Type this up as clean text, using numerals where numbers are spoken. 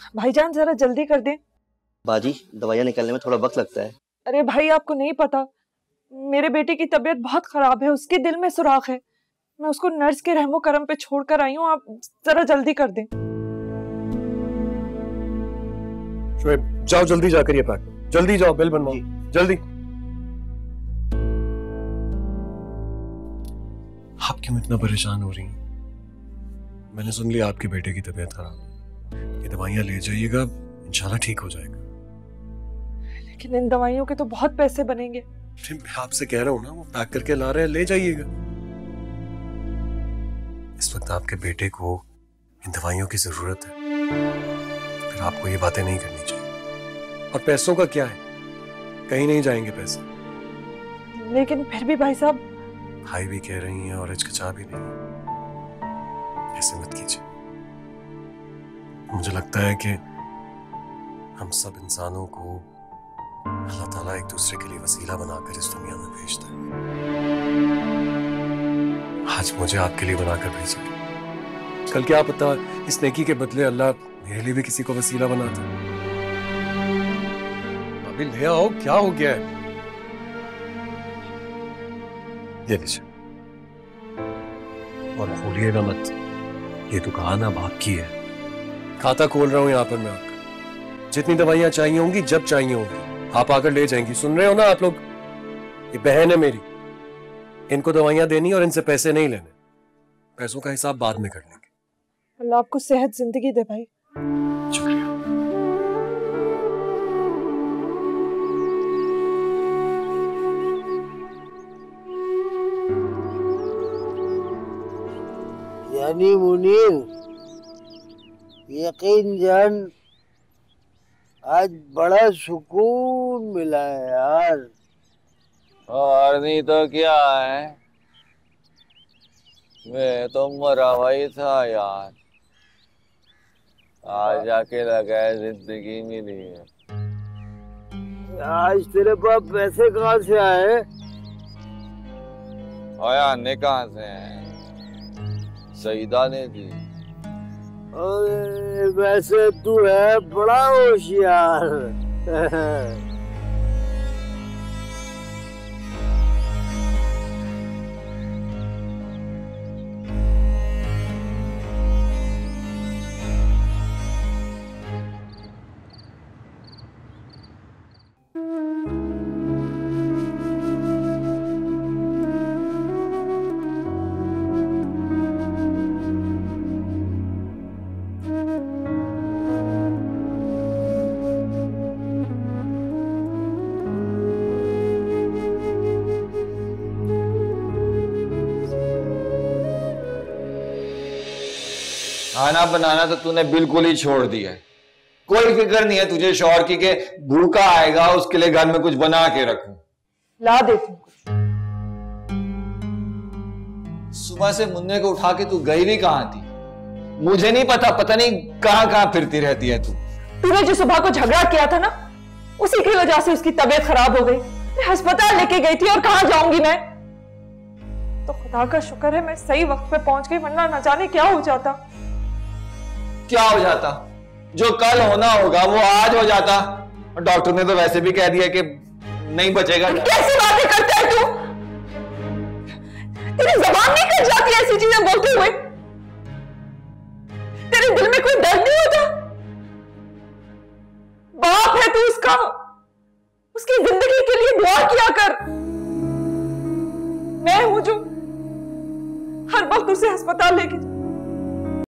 भाईजान जरा जल्दी कर दें। बाजी, दवाइयाँ निकलने में थोड़ा वक्त लगता है। अरे भाई, आपको नहीं पता, मेरे बेटे की तबीयत बहुत खराब है, उसके दिल में सुराख है। मैं उसको नर्स के रहमो करम पे छोड़कर आई हूँ, आप जरा जल्दी कर दें। शुएब, जाओ जल्दी जाकर ये पैक, जल्दी जाओ, बिल बनवाओ जल्दी। आप क्यों इतना परेशान हो रही हैं? मैंने सुन लिया आपके बेटे की तबीयत खराब है, ये दवाइयाँ ले जाइएगा, इंशाल्लाह ठीक हो जाएगा। लेकिन इन दवाइयों के तो बहुत पैसे बनेंगे। मैं आपसे कह रहा हूँ ना, वो पैक करके ला रहे हैं, ले जाइएगा। इस वक्त आपके बेटे को इन दवाइयों की जरूरत है, फिर आपको ये बातें नहीं करनी चाहिए। और पैसों का क्या है, कहीं नहीं जाएंगे पैसे। लेकिन फिर भी भाई साहब। भाई भी कह रही हैं और हिचकिचा भी नहीं, ऐसे मत कीजिए। मुझे लगता है कि हम सब इंसानों को अल्लाह ताला एक दूसरे के लिए वसीला बनाकर इस दुनिया में भेजता है। आज मुझे आपके लिए बनाकर भेजेंगे, कल क्या पता इस नेकी के बदले अल्लाह मेरे लिए भी किसी को वसीला बनाता। अभी ले आओ, क्या हो गया है? ये लीजिए, और भूलिएगा मत, ये दुकान अब आपकी है। खाता खोल रहा हूं यहां पर मैं आपका, जितनी दवाइयां चाहिए होंगी जब चाहिए होंगी आप आकर ले जाएंगी। सुन रहे हो ना आप लोग? ये बहन है मेरी, इनको दवाइयां देनी और इनसे पैसे नहीं लेने। पैसों का हिसाब बाद में कर लेंगे। अल्लाह आपको सेहत जिंदगी दे भाई। शुक्रिया। यानी मुनीर, यकीन जान आज बड़ा सुकून मिला है यार। और नहीं तो क्या है, मैं तो मरा हुआ था यार, आज जाके लगा है जिंदगी मिली है। आज तेरे पास पैसे कहाँ से आए? और आने कहाँ से हैं? सईदा ने दी। अरे वैसे तू है बड़ा होशियार। खाना बनाना तो तूने बिल्कुल ही छोड़ दिया है। कोई फिक्र नहीं है तुझे शौहर की के भूखा आएगा उसके लिए घर में कुछ बना के रखूं। ला देती हूँ। सुबह से मुन्ने को उठा के तू गई भी कहां थी? मुझे नहीं पता, पता नहीं कहां कहां फिरती रहती है तू। तूने जो सुबह को झगड़ा किया था ना, उसी की वजह से उसकी तबीयत खराब हो गई। मैं अस्पताल लेके गई थी और कहां जाऊंगी मैं? तो खुदा का शुक्र है मैं सही वक्त पे पहुंच गई, वरना न जाने क्या हो जाता। क्या हो जाता? जो कल होना होगा वो आज हो जाता। और डॉक्टर ने तो वैसे भी कह दिया कि नहीं बचेगा। कैसी बातें करता है तू? तेरी जबान नहीं कट जाती ऐसी चीजें बोलते हुए? तेरे दिल में कोई दर्द नहीं होता? बाप है तू उसका, उसकी जिंदगी के लिए दुआ किया कर। मैं हूं जो हर वक्त उसे अस्पताल लेके